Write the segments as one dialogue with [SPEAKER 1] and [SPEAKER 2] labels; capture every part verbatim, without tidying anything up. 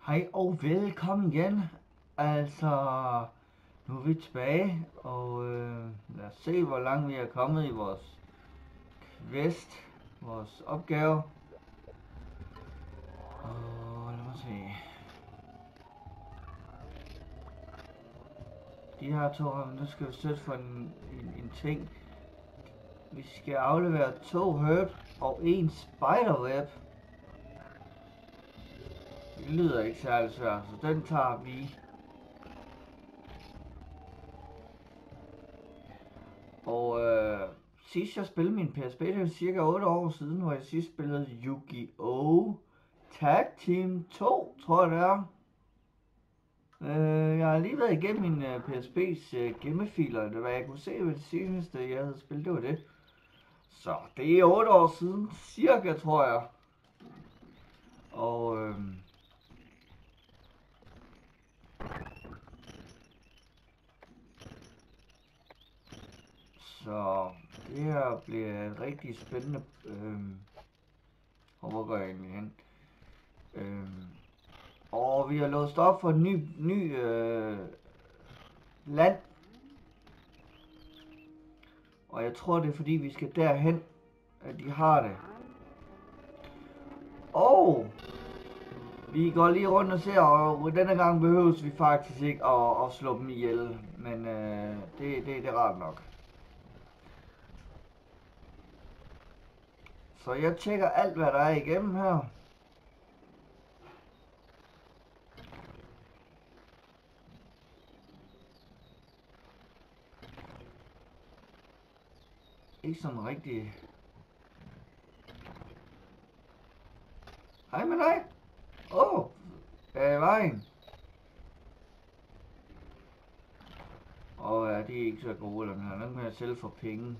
[SPEAKER 1] Hej og velkommen igen. Altså, nu er vi tilbage, og øh, lad os se, hvor langt vi er kommet i vores quest, vores opgave. Og lad mig se. De her to her, nu skal vi sætte for en, en, en ting. Vi skal aflevere to herb og en spiderweb. Det lyder ikke særlig svært, så den tager vi. Og øh, sidst jeg spillede min P S P, det var cirka otte år siden, hvor jeg sidst spillede Yu-Gi-Oh! Tag Team to, tror jeg det er. Øh, jeg har lige været igennem min uh, P S P's uh, gemmefiler, det var jeg kunne se ved det seneste, jeg havde spillet, det var det. Så det er otte år siden, cirka, tror jeg. Og øh, så det her bliver rigtig spændende. Øh, og hvor går jeg egentlig hen? Øh, og vi har låst op for en ny, ny øh, land. Og jeg tror det er fordi vi skal derhen, at de har det. Og vi går lige rundt og ser, og denne gang behøves vi faktisk ikke at, at slå dem ihjel. Men øh, det, det, det er rart nok. Så jeg tjekker alt hvad der er igennem her. Ikke sådan rigtig. Hej med dig. Åh, oh, er i vejen. Og ja, det er ikke så gode den her. Den kan jeg sælge for penge.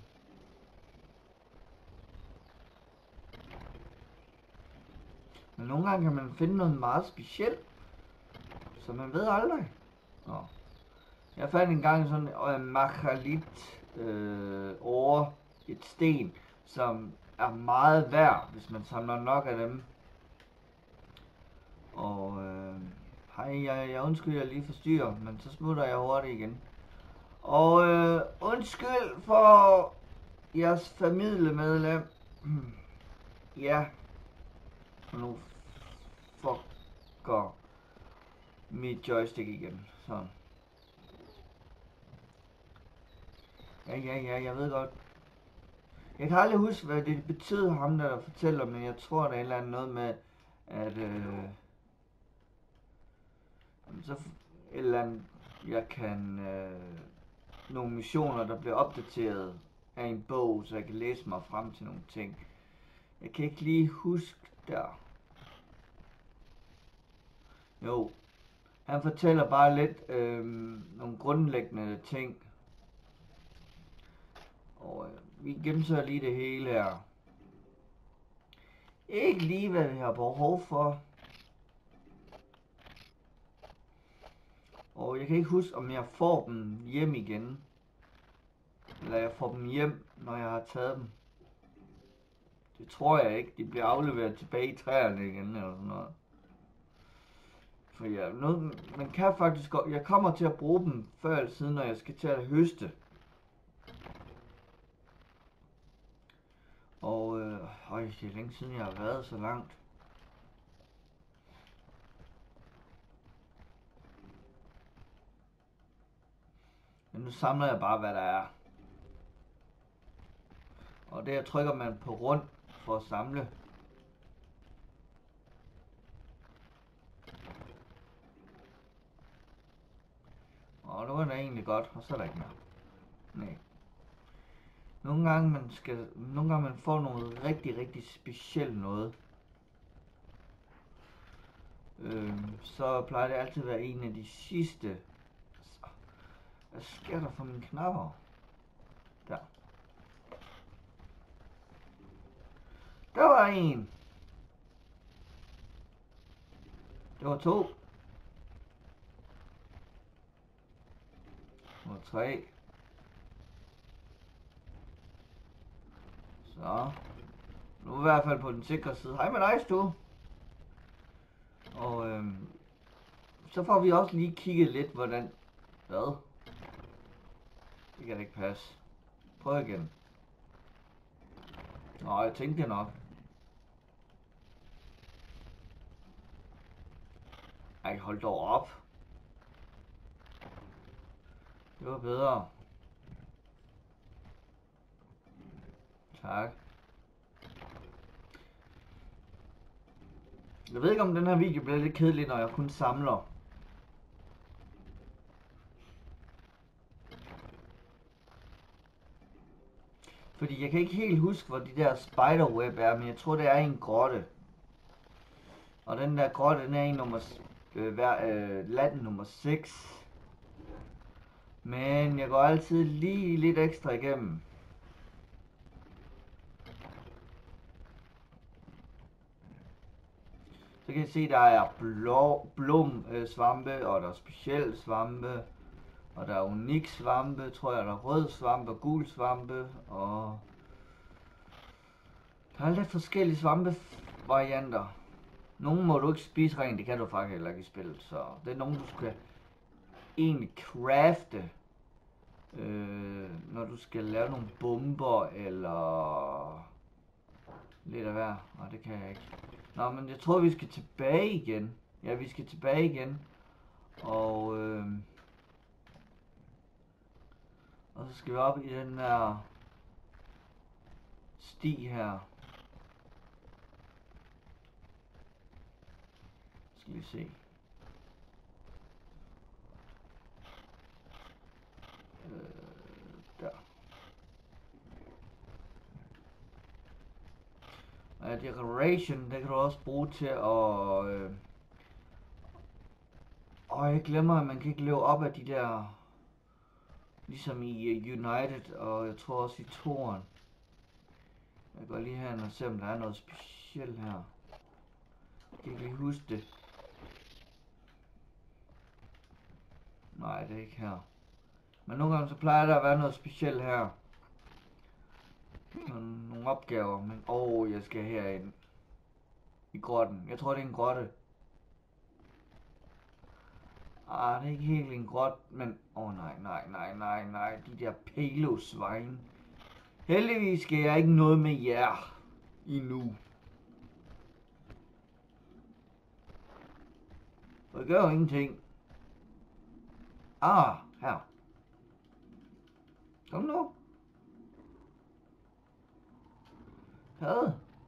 [SPEAKER 1] Men nogle gange kan man finde noget meget specielt. Så man ved aldrig. Nå. Jeg fandt engang sådan en uh, machalit øh, over et sten, som er meget værd, hvis man samler nok af dem. Og øh, hej, jeg, jeg undskylder, jeg lige forstyrrer, men så smutter jeg hurtigt igen. Og øh, undskyld for jeres familiemedlem. Ja. Og nu fucker mit joystick igen. Sådan. Ja, ja, ja, jeg ved godt. Jeg kan aldrig huske, hvad det betød ham, der fortæller, men jeg tror, der er et eller andet noget med, at øh, så et eller andet, jeg kan øh, nogle missioner, der bliver opdateret af en bog, så jeg kan læse mig frem til nogle ting. Jeg kan ikke lige huske der. Jo, han fortæller bare lidt øh, nogle grundlæggende ting. Og øh, vi gennemfører lige det hele her. Ikke lige hvad vi har behov for. Og jeg kan ikke huske om jeg får dem hjem igen. Eller jeg får dem hjem når jeg har taget dem. Det tror jeg ikke. De bliver afleveret tilbage i træerne igen eller sådan noget. For ja, noget, man kan faktisk godt. Jeg kommer til at bruge dem før eller siden når jeg skal til at høste. Og øh, øj, det er længe siden jeg har været så langt. Men nu samler jeg bare hvad der er. Og der trykker man på rund for at samle. Og nu er det egentlig godt, og så er der ikke mere. Nej. Nogle gange man skal, nogle gange man får noget rigtig, rigtig specielt noget. Øhm, så plejer det altid at være en af de sidste. Så. Hvad sker der for mine knapper? Der. Der var en. Det var to. Det var tre. Så. Nu er vi i hvert fald på den sikre side. Hej med dig, Stu. Og øhm, Så får vi også lige kigget lidt, hvordan... Hvad? Det kan da ikke passe. Prøv igen. Nå, jeg tænkte det nok. Ej, hold dog op. Det var bedre. Tak. Jeg ved ikke, om den her video bliver lidt kedelig, når jeg kun samler. Fordi jeg kan ikke helt huske, hvor de der spiderweb er, men jeg tror, det er i en grotte. Og den der grotte, den er i nummer, øh, øh, land nummer seks. Men jeg går altid lige lidt ekstra igennem. Så kan I se, der er blå, blom øh, svampe, og der er specielle svampe. Og der er unik svampe, tror jeg, der er rød svampe og gul svampe. Og der er lidt forskellige svampevarianter. Nogle må du ikke spise rent, det kan du faktisk heller ikke i spillet. Så det er nogle, du skal egentlig crafte. Øh, når du skal lave nogle bomber, eller lidt af hver. Nej, det kan jeg ikke. Nå, men jeg tror, vi skal tilbage igen. Ja, vi skal tilbage igen. Og, øh, og så skal vi op i den der sti her. Skal vi se. Der. Og decoration, det kan du også bruge til at... Øh... Og jeg glemmer, at man kan ikke leve op af de der... Ligesom i United, og jeg tror også i Toren. Jeg går lige hen og se, om der er noget specielt her. Jeg kan ikke lige huske det. Nej, det er ikke her. Men nogle gange så plejer der at være noget specielt her. Nogle, nogle opgaver, men åh, oh, jeg skal herind. I grotten. Jeg tror, det er en grotte. Ah, det er ikke helt en grot, men... Åh oh, nej, nej, nej, nej, nej. De der pelosvine. Heldigvis skal jeg ikke noget med jer endnu. For jeg gør jo ingenting. Ah, her. Kom nu. Hvad?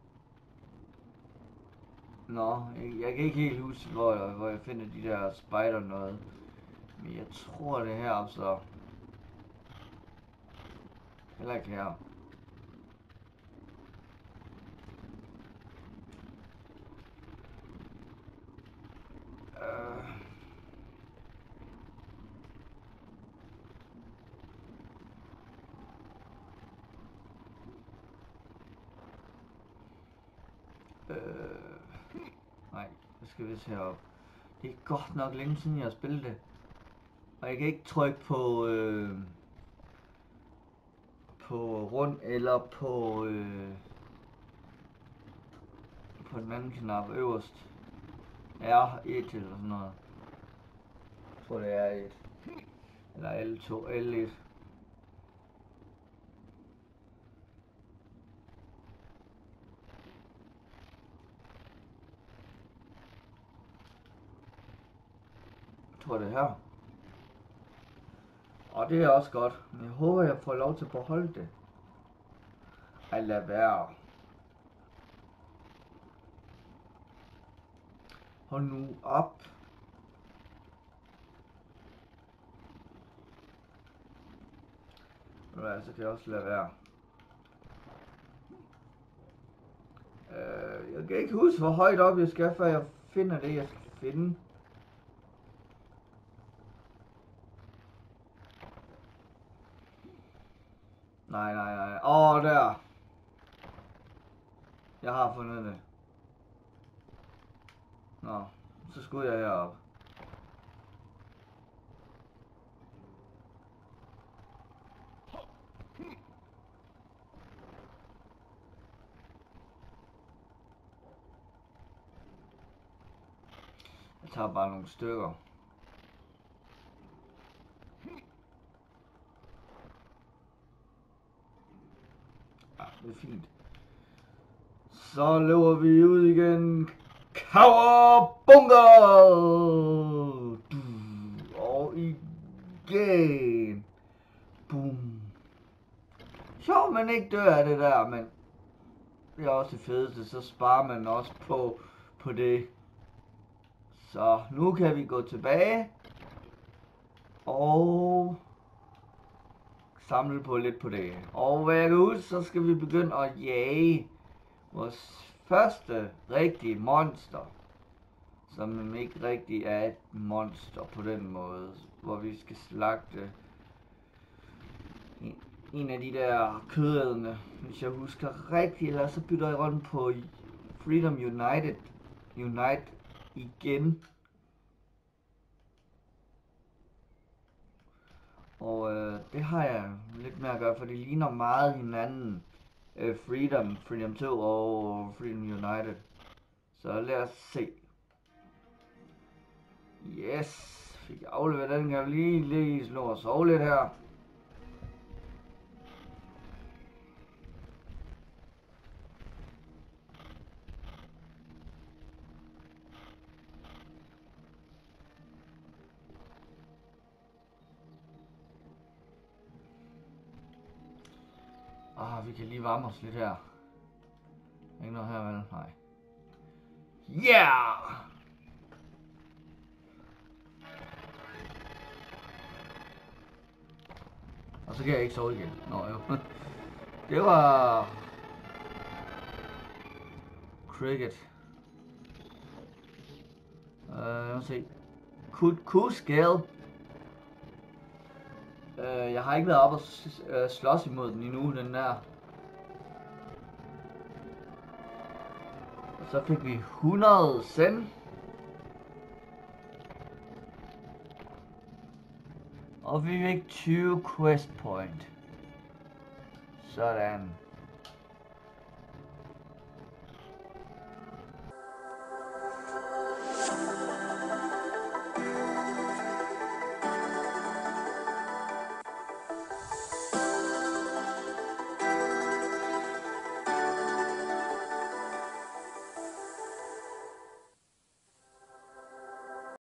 [SPEAKER 1] Nå, jeg, jeg kan ikke helt huske, hvor jeg, hvor jeg finder de der spider noget. Men jeg tror det er heroppe, så... Heller ikke her. Øh... Øh... Nej, jeg skal vist herop. Det er godt nok længe siden jeg har spillet det. Og jeg kan ikke trykke på... Øh... på rund eller på... Øh... på den anden knap øverst. R et eller sådan noget. Jeg tror det er R et. Eller L to, L et. Jeg tror det er her. Og det er også godt. Men jeg håber jeg får lov til at beholde det. Ej, lad være. Hold nu op. Ja, så kan jeg også lade være. Øh, jeg kan ikke huske, hvor højt op jeg skal, før jeg finder det, jeg skal finde. Nej, nej, nej. Åh, oh, der. Jeg har fundet det. Nå, så skulle jeg herop. Jeg tager bare nogle stykker. Det er fint. Så løber vi ud igen. Cowabunga! Og igen. Boom. Sjovt, man ikke dør af det der, men det er også det fedeste. Så sparer man også på, på det. Så nu kan vi gå tilbage. Og samle på lidt på det. Og hvad jeg kan huske, så skal vi begynde at jage vores første rigtige monster. Som ikke rigtig er et monster på den måde. Hvor vi skal slagte en af de der kødædende, hvis jeg husker rigtigt. Eller så bytter jeg rundt på Freedom United. Unite igen. Og øh, det har jeg lidt med at gøre, for det ligner meget hinanden. Øh, Freedom, Freedom to og Freedom United. Så lad os se. Yes, fik jeg afleveret den, kan jeg lige, lige slå og sove lidt her. Ah, vi kan lige varme os lidt her. Ikke noget her, vel? Nej. Yeah! Og så kan jeg ikke sove igen. Nå jo. Det var cricket. Uh, lad os se. Q-scale. Uh, jeg har ikke været oppe og slås imod den endnu, den der. Og så fik vi hundrede cent. Og vi fik tyve quest point. Sådan.